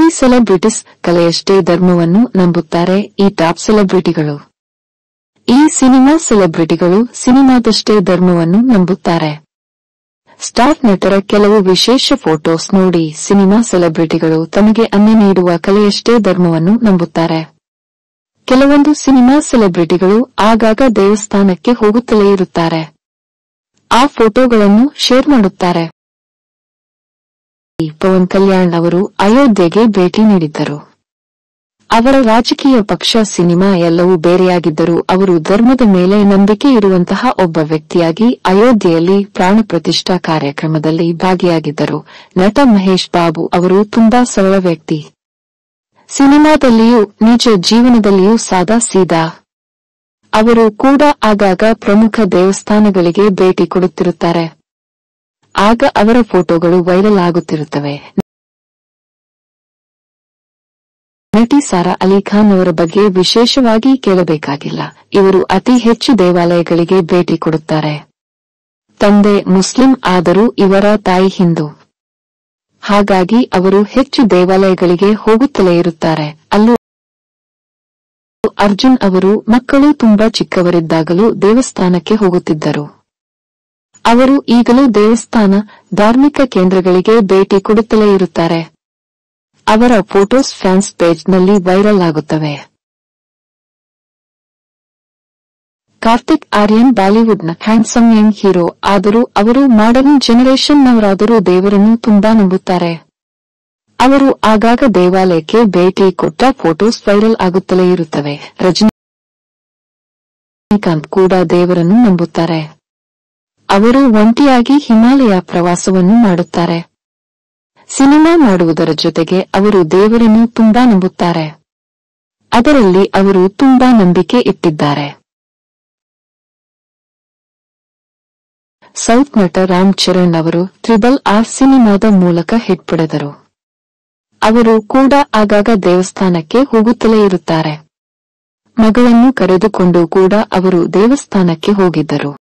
Celebrities ಕಲೆಯಷ್ಟೇ ಧರ್ಮವನ್ನು ನಂಬುತ್ತಾರೆ. ಈ ಟಾಪ್ ಸೆಲೆಬ್ರಿಟಿಗಳು. ಈ ಸಿನಿಮಾ ಸೆಲೆಬ್ರಿಟಿಗಳು ಸಿನಿಮಾದಷ್ಟೇ ಧರ್ಮವನ್ನು ನಂಬುತ್ತಾರೆ. ಸ್ಟಾರ್ ನಟರ ಕೆಲವು ವಿಶೇಷ ಫೋಟೋಸ್ ನೋಡಿ. ಸಿನಿಮಾ ಸೆಲೆಬ್ರಿಟಿಗಳು ತಮಗೆ ಅನ್ನ ನೀಡುವ ಕಲೆಯಷ್ಟೇ ಧರ್ಮವನ್ನು ನಂಬುತ್ತಾರೆ. ಕೆಲವೊಂದು ಸಿನಿಮಾ ಸೆಲೆಬ್ರಿಟಿಗಳು ಆಗಾಗ ದೇವಸ್ಥಾನಕ್ಕೆ ಹೋಗುತ್ತಲೇ ಇರುತ್ತಾರೆ. ಆ ಫೋಟೋಗಳನ್ನು ಶೇರ್ ಮಾಡುತ್ತಾರೆ. ಪವನ್ ಕಲ್ಯಾಣ್ ಅವರು ಅಯೋಧ್ಯೆಗೆ ಭೇಟಿ ನೀಡಿದ್ದರು. ಅವರ ರಾಜಕೀಯ ಪಕ್ಷ, ಸಿನಿಮಾ ಎಲ್ಲವೂ ಬೇರೆಯಾಗಿದ್ದರೂ ಅವರು ಧರ್ಮದ ಮೇಲೆ ನಂಬಿಕೆ ಇರುವಂತಹ ಒಬ್ಬ ವ್ಯಕ್ತಿಯಾಗಿ ಅಯೋಧ್ಯೆಯಲ್ಲಿ ಪ್ರಾಣ ಪ್ರತಿಷ್ಠಾ ಕಾರ್ಯಕ್ರಮದಲ್ಲಿ ಭಾಗಿಯಾಗಿದ್ದರು. ನಟ ಮಹೇಶ್ ಬಾಬು ಅವರು ತುಂಬಾ ಸರಳ ವ್ಯಕ್ತಿ. ಸಿನಿಮಾದಲ್ಲಿಯೂ ನಿಜ ಜೀವನದಲ್ಲಿಯೂ ಸಾದಾ ಸೀದಾ. ಅವರು ಕೂಡ ಆಗಾಗ ಪ್ರಮುಖ ದೇವಸ್ಥಾನಗಳಿಗೆ ಭೇಟಿ ಕೊಡುತ್ತಿರುತ್ತಾರೆ. ಆಗ ಅವರ ಫೋಟೋಗಳು ವೈರಲ್ ಆಗುತ್ತಿರುತ್ತವೆ. ನಟಿ ಸಾರಾ ಅಲಿ ಖಾನ್ ಅವರ ಬಗ್ಗೆ ವಿಶೇಷವಾಗಿ ಕೇಳಬೇಕಾಗಿಲ್ಲ. ಇವರು ಅತಿ ಹೆಚ್ಚು ದೇವಾಲಯಗಳಿಗೆ ಭೇಟಿ ಕೊಡುತ್ತಾರೆ. ತಂದೆ ಮುಸ್ಲಿಂ ಆದರೂ ಇವರ ತಾಯಿ ಹಿಂದೂ. ಹಾಗಾಗಿ ಅವರು ಹೆಚ್ಚು ದೇವಾಲಯಗಳಿಗೆ ಹೋಗುತ್ತಲೇ ಇರುತ್ತಾರೆ. ಅಲ್ಲೂ ಅರ್ಜುನ್ ಅವರು ಮಕ್ಕಳು ತುಂಬಾ ಚಿಕ್ಕವರಿದ್ದಾಗಲೂ ದೇವಸ್ಥಾನಕ್ಕೆ ಹೋಗುತ್ತಿದ್ದರು. ಅವರು ಈಗಲೂ ದೇವಸ್ಥಾನ, ಧಾರ್ಮಿಕ ಕೇಂದ್ರಗಳಿಗೆ ಭೇಟಿ ಕೊಡುತ್ತಲೇ ಇರುತ್ತಾರೆ. ಅವರ ಫೋಟೋಸ್ ಫ್ಯಾನ್ಸ್ ಪೇಜ್ನಲ್ಲಿ ವೈರಲ್ ಆಗುತ್ತವೆ. ಕಾರ್ತಿಕ್ ಆರ್ಯನ್ ಬಾಲಿವುಡ್ನ ಹ್ಯಾಂಡ್ಸಮ್ ಯಂಗ್ ಹೀರೋ. ಆದರೂ ಅವರು ಮಾಡರ್ನ್ ಜನರೇಷನ್ನವರಾದರೂ ದೇವರನ್ನು ತುಂಬಾ ನಂಬುತ್ತಾರೆ. ಅವರು ಆಗಾಗ ದೇವಾಲಯಕ್ಕೆ ಭೇಟಿ ಕೊಟ್ಟ ಫೋಟೋಸ್ ವೈರಲ್ ಆಗುತ್ತಲೇ ಇರುತ್ತವೆ. ರಜನಿಕಾಂತ್ ಕೂಡ ದೇವರನ್ನು ನಂಬುತ್ತಾರೆ. ಅವರು ಒಂಟಿಯಾಗಿ ಹಿಮಾಲಯ ಪ್ರವಾಸವನ್ನು ಮಾಡುತ್ತಾರೆ. ಸಿನಿಮಾ ಮಾಡುವುದರ ಜೊತೆಗೆ ಅವರು ದೇವರನ್ನು ತುಂಬಾ ನಂಬುತ್ತಾರೆ. ಅದರಲ್ಲಿ ಅವರು ತುಂಬಾ ನಂಬಿಕೆ ಇಟ್ಟಿದ್ದಾರೆ. ಸೌತ್ ನಟ ರಾಮ್ ಚರಣ್ ಅವರು RRR ಸಿನಿಮಾದ ಮೂಲಕ ಹಿಟ್ ಪಡೆದರು. ಅವರು ಕೂಡ ಆಗಾಗ ದೇವಸ್ಥಾನಕ್ಕೆ ಹೋಗುತ್ತಲೇ ಇರುತ್ತಾರೆ. ಮಗಳನ್ನು ಕರೆದುಕೊಂಡು ಕೂಡ ಅವರು ದೇವಸ್ಥಾನಕ್ಕೆ ಹೋಗಿದ್ದರು.